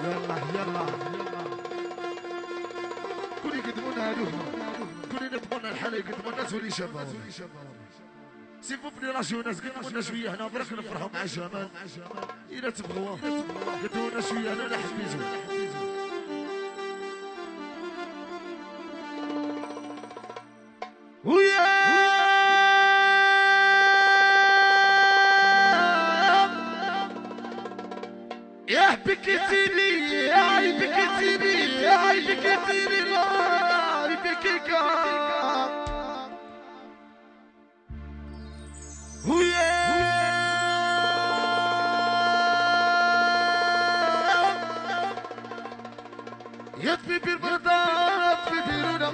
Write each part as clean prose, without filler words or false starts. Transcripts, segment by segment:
يلا كوني يقدمونا هادوك كوني نطمنا الحالة يقدمونا سولي شابة سيفو بلي راجعوا ناس قدمونا شوية هنا برك نفرحوا مع جمال إلا تبغوا قدمونا شوية هنا حبيتو ويا يا بكتيري يا بكتيري يا بكتيري يا بكيكا ويا يا بيبي البردات بيبيرونا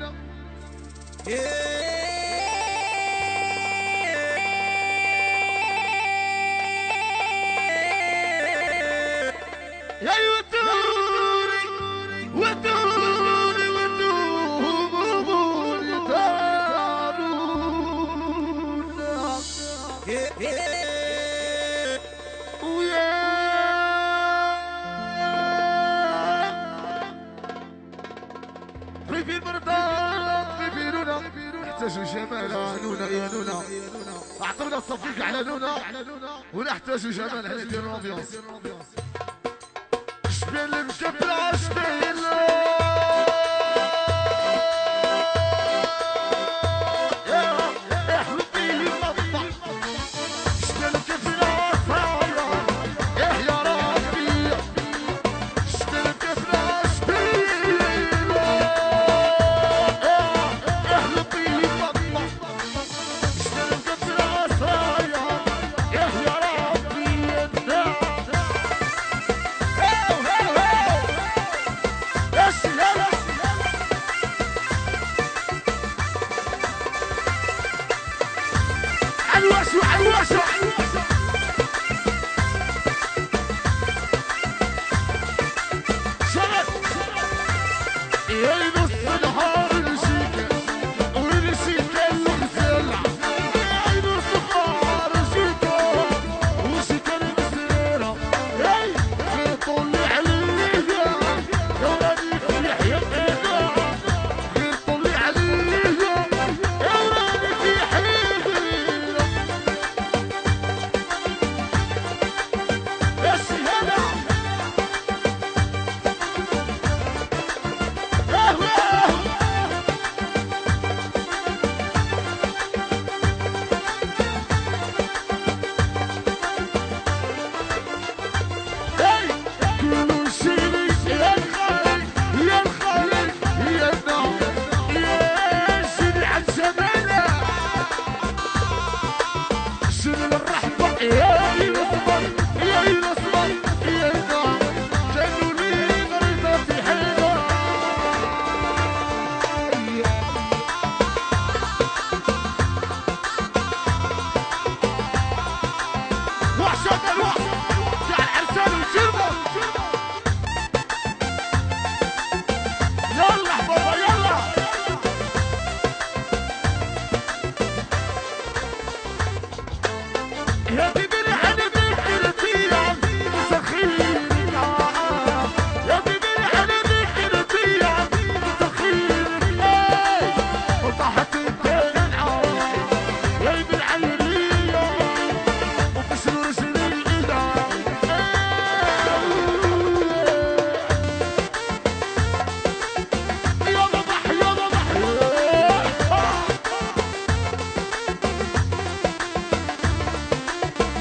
يا ودوري ودوري ودوري تارونا ويا في البردات في نونا نحتاجوا جمال نونا يا نونا اعطونا الصفيق على نونا ونحتاجوا جمال على ديال الامبيونس شبيل مكبلة شبيل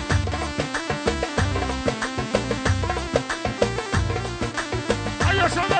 Yes,